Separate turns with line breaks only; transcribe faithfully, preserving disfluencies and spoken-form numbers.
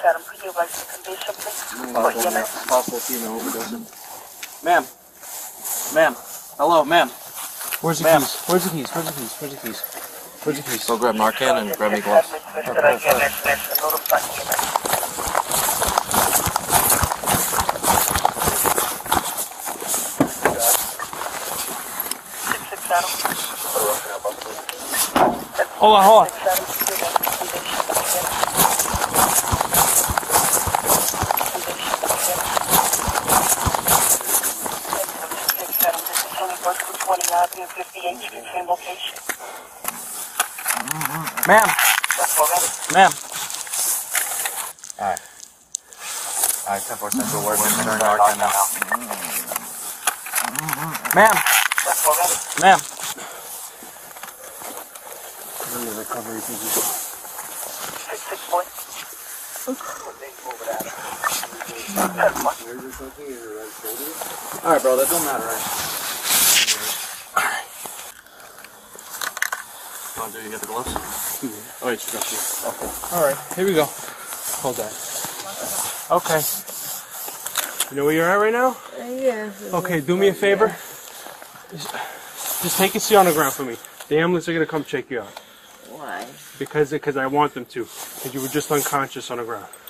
Adam, could you advise the condition, please? For E M S?
Possible female overdosing. Ma'am. Ma'am. Hello, ma'am.
Where's the keys? Where's the keys? Where's the keys? Where's the keys? Where's the keys?
Go grab NARCAN and grab me gloves.
Hold on, hold on. Ma'am. Ma'am.
Alright. Alright, ten four Central Ward, Mister NARCAN now.
Ma'am. Ma'am.
Recovery position.
six six boy.
Alright, bro, that don't matter, right? Oh, do you get the gloves?
Oh, wait, you got you. Okay. Alright, here we go. Hold that. Okay. You know where you're at right now?
Uh, yeah.
Okay, do me a favor. Just, just take a seat on the ground for me. The ambulance are going to come check you out.
Why?
Because because I want them to. Because you were just unconscious on the ground.